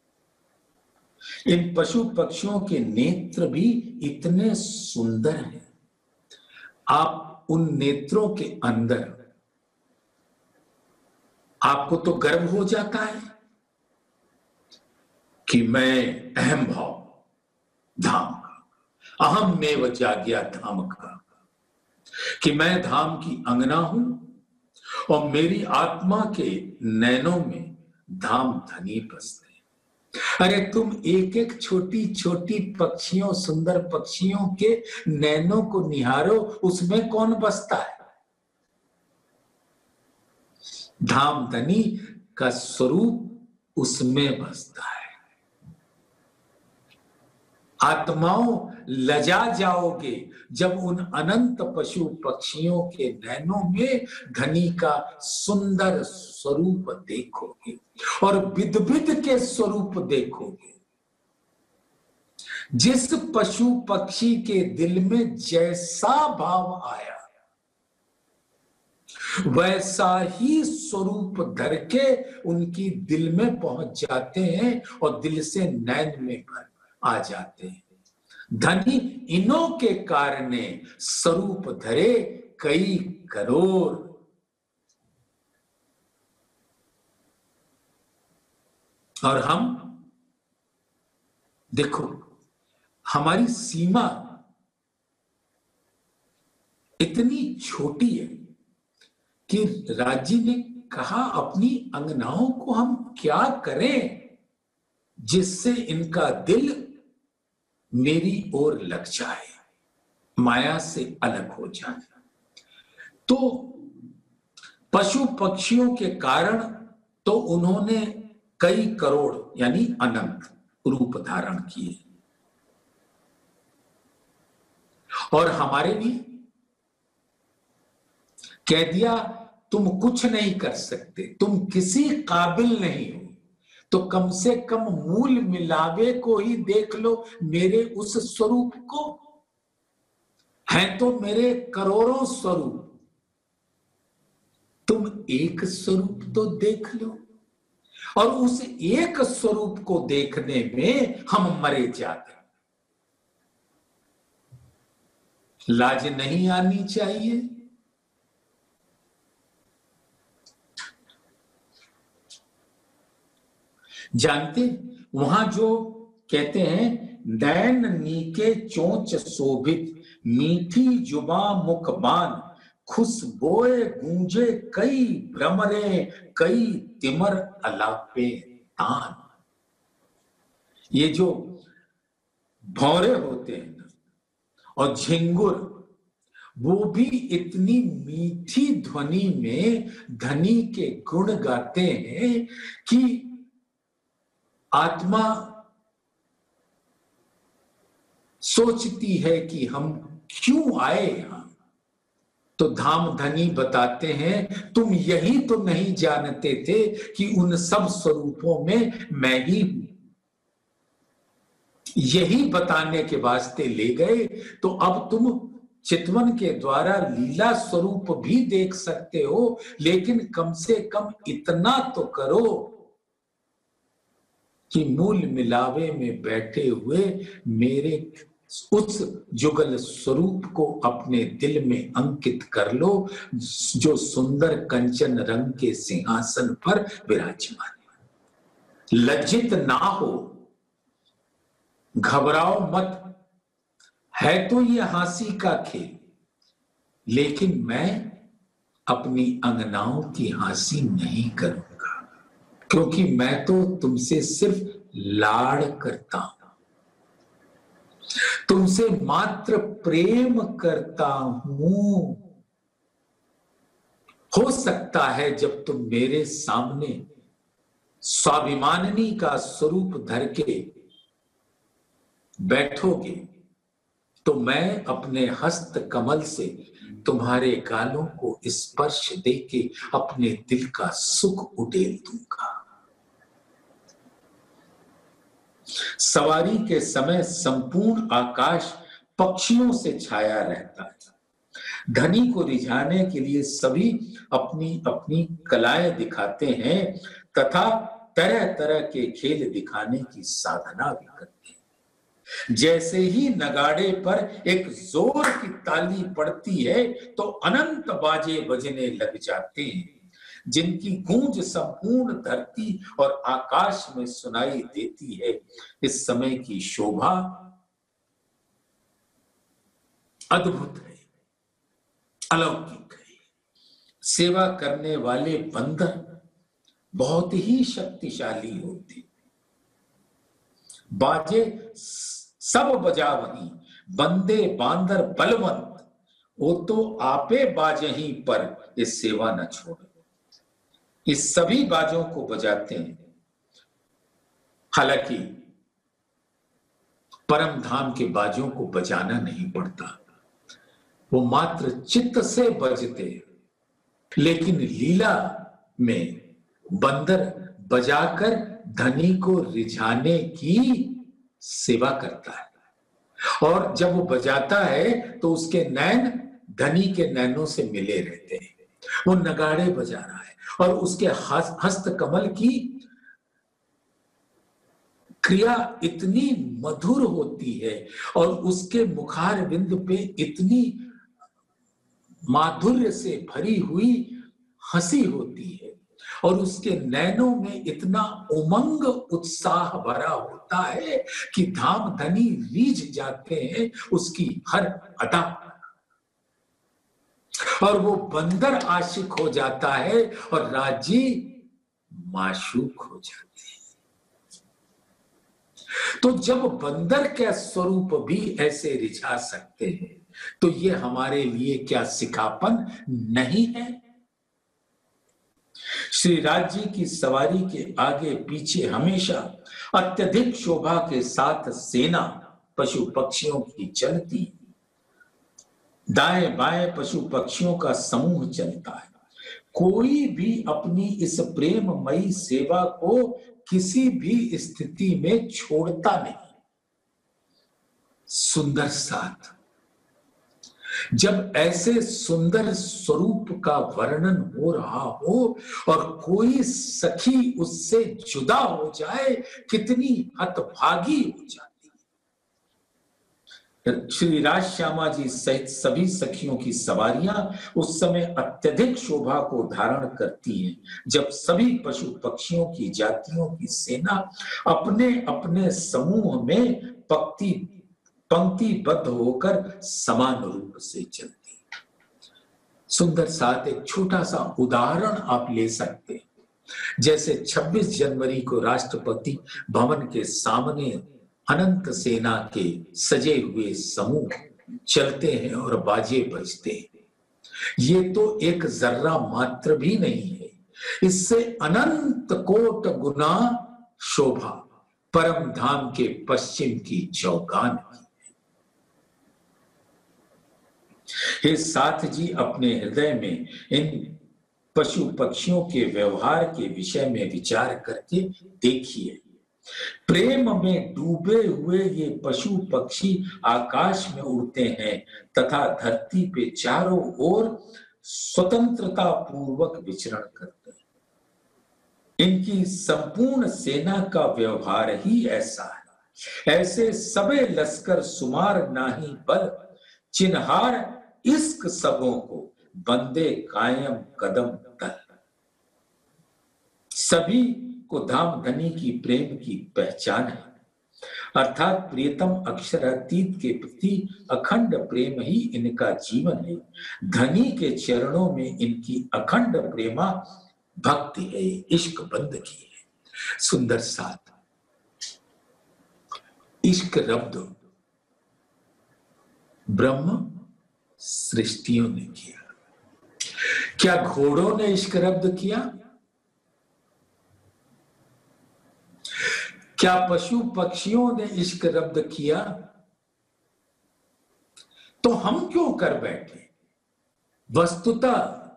इन पशु पक्षियों के नेत्र भी इतने सुंदर हैं, आप उन नेत्रों के अंदर आपको तो गर्व हो जाता है कि मैं अहम भाव धाम का, अहम मेव जाग्या धाम का, कि मैं धाम की अंगना हूं और मेरी आत्मा के नैनों में धाम धनी बसते। अरे तुम एक एक छोटी छोटी पक्षियों, सुंदर पक्षियों के नैनों को निहारो, उसमें कौन बसता है? धाम धनी का स्वरूप उसमें बसता है। आत्माओं लजा जाओगे जब उन अनंत पशु पक्षियों के नैनों में धनी का सुंदर स्वरूप देखोगे और विध विध के स्वरूप देखोगे। जिस पशु पक्षी के दिल में जैसा भाव आया वैसा ही स्वरूप धर के उनकी दिल में पहुंच जाते हैं और दिल से नैन में भर आ जाते हैं। धनी इनों के कारण स्वरूप धरे कई करोड़। और हम देखो हमारी सीमा इतनी छोटी है कि राज्य ने कहा अपनी अंगनाओं को हम क्या करें जिससे इनका दिल मेरी ओर लग जाए, माया से अलग हो जाए। तो पशु पक्षियों के कारण तो उन्होंने कई करोड़ यानी अनंत रूप धारण किए और हमारे लिए कह दिया तुम कुछ नहीं कर सकते, तुम किसी काबिल नहीं हो, तो कम से कम मूल मिलावे को ही देख लो मेरे उस स्वरूप को। है तो मेरे करोड़ों स्वरूप, तुम एक स्वरूप तो देख लो। और उस एक स्वरूप को देखने में हम मरे जाते। लाज नहीं आनी चाहिए। जानते वहां जो कहते हैं नैन नीके चोंच शोभित मीठी जुबा मुखबान खुशबोए गूंजे कई भ्रमरे कई तिमर अलापे तान। ये जो भौरे होते हैं ना और झिंगुर, वो भी इतनी मीठी ध्वनि में धनी के गुण गाते हैं कि आत्मा सोचती है कि हम क्यों आए यहां। तो धाम धनी बताते हैं तुम यही तो नहीं जानते थे कि उन सब स्वरूपों में मैं ही हूं। यही बताने के वास्ते ले गए। तो अब तुम चितवन के द्वारा लीला स्वरूप भी देख सकते हो, लेकिन कम से कम इतना तो करो कि मूल मिलावे में बैठे हुए मेरे उस जुगल स्वरूप को अपने दिल में अंकित कर लो जो सुंदर कंचन रंग के सिंहासन पर विराजमान। लज्जित ना हो, घबराओ मत। है तो ये हंसी का खेल, लेकिन मैं अपनी अंगनाओं की हंसी नहीं करूंगा, क्योंकि मैं तो तुमसे सिर्फ लाड़ करता हूं, तुमसे मात्र प्रेम करता हूं। हो सकता है जब तुम मेरे सामने स्वाभिमानिनी का स्वरूप धर के बैठोगे तो मैं अपने हस्त कमल से तुम्हारे गालों को स्पर्श देके अपने दिल का सुख उड़ेल दूंगा। सवारी के समय संपूर्ण आकाश पक्षियों से छाया रहता है। धनी को रिझाने के लिए सभी अपनी अपनी कलाएं दिखाते हैं तथा तरह तरह के खेल दिखाने की साधना भी करते हैं। जैसे ही नगाड़े पर एक जोर की ताली पड़ती है तो अनंत बाजे बजने लग जाते हैं, जिनकी गूंज संपूर्ण धरती और आकाश में सुनाई देती है। इस समय की शोभा अद्भुत है, अलौकिक है। सेवा करने वाले बंदर बहुत ही शक्तिशाली होते। बाजे सब बजा वही, बंदे बांदर बलवंत, वो तो आपे बाजही पर ये सेवा न छोड़े। इस सभी बाजों को बजाते हैं। हालांकि परम धाम के बाजों को बजाना नहीं पड़ता, वो मात्र चित्त से बजते। लेकिन लीला में बंदर बजाकर धनी को रिझाने की सेवा करता है, और जब वो बजाता है तो उसके नैन धनी के नैनों से मिले रहते हैं। वो नगाड़े बजा रहा है और उसके हस्त कमल की क्रिया इतनी मधुर होती है और उसके मुखार बिंद पे इतनी माधुर्य से भरी हुई हंसी होती है और उसके नैनों में इतना उमंग उत्साह भरा होता है कि धाम धनी रीझ जाते हैं उसकी हर अदा, और वो बंदर आशिक हो जाता है और राजी माशूक हो जाते हैं। तो जब बंदर का स्वरूप भी ऐसे रिझा सकते हैं तो ये हमारे लिए क्या सिखापन नहीं है? श्री राज जी की सवारी के आगे पीछे हमेशा अत्यधिक शोभा के साथ सेना पशु पक्षियों की चलती, दाएं बाएं पशु पक्षियों का समूह चलता है। कोई भी अपनी इस प्रेममयी सेवा को किसी भी स्थिति में छोड़ता नहीं। सुंदर साथ, जब ऐसे सुंदर स्वरूप का वर्णन हो रहा हो और कोई सखी उससे जुदा हो जाए, कितनी हतभागी हो जाती है। श्री राज श्यामा जी सहित सभी सखियों की सवारियां उस समय अत्यधिक शोभा को धारण करती हैं, जब सभी पशु पक्षियों की जातियों की सेना अपने अपने समूह में पंक्ति पंक्तिबद्ध होकर समान रूप से चलती। सुंदर साथ एक छोटा सा उदाहरण आप ले सकते हैं। जैसे छब्बीस जनवरी को राष्ट्रपति भवन के सामने अनंत सेना के सजे हुए समूह चलते हैं और बाजे बजते हैं। ये तो एक जर्रा मात्र भी नहीं है, इससे अनंत कोट गुना शोभा परम धाम के पश्चिम की चौगान की। हे साथ जी, अपने हृदय में इन पशु पक्षियों के व्यवहार के विषय में विचार करके देखिए। प्रेम में डूबे हुए ये पशु पक्षी आकाश में उड़ते हैं तथा धरती पे चारों ओर स्वतंत्रता पूर्वक विचरण करते हैं। इनकी संपूर्ण सेना का व्यवहार ही ऐसा है। ऐसे सबे लश्कर सुमार नाही पर चिन्हार इश्क सबों को बंदे कायम कदम तल। सभी को धाम धनी की प्रेम की पहचान है, अर्थात प्रियतम अक्षरातीत के प्रति अखंड प्रेम ही इनका जीवन है। धनी के चरणों में इनकी अखंड प्रेमा भक्ति है, इश्क बंदगी है। सुंदर साथ, इश्क रब्द ब्रह्म सृष्टियों ने किया। क्या घोड़ों ने इश्क रब्द किया? क्या पशु पक्षियों ने इश्क रब्द किया? तो हम क्यों कर बैठे? वस्तुतः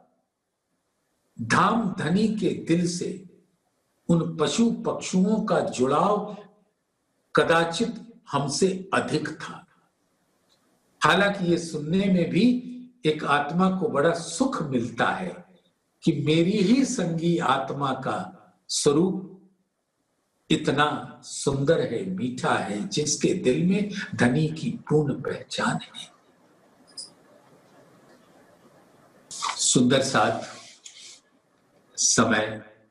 धाम धनी के दिल से उन पशु पक्षुओं का जुड़ाव कदाचित हमसे अधिक था। हालांकि ये सुनने में भी एक आत्मा को बड़ा सुख मिलता है कि मेरी ही संगी आत्मा का स्वरूप इतना सुंदर है, मीठा है, जिसके दिल में धनी की पूर्ण पहचान है। सुंदर साथ समय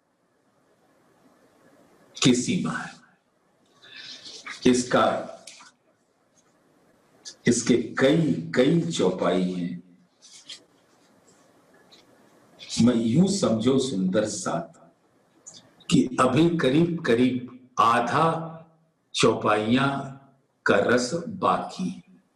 की सीमा है। इसका इसके कई कई चौपाई हैं। मैं यूं समझो सुंदर साथ कि अभी करीब करीब आधा चौपाइयां का रस बाकी,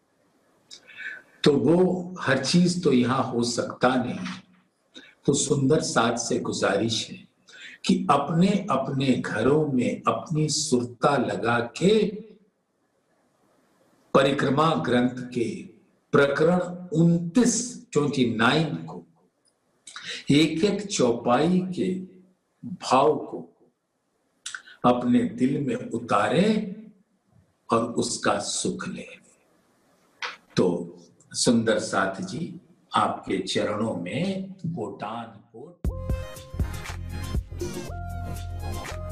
तो वो हर चीज तो यहां हो सकता नहीं। तो सुंदर साथ से गुजारिश है कि अपने अपने घरों में अपनी सुरता लगा के परिक्रमा ग्रंथ के प्रकरण उनतीस ट्वेंटी नाइन को एक एक चौपाई के भाव को अपने दिल में उतारें और उसका सुख लें। तो सुंदर साथ जी, आपके चरणों में कोटान कोट।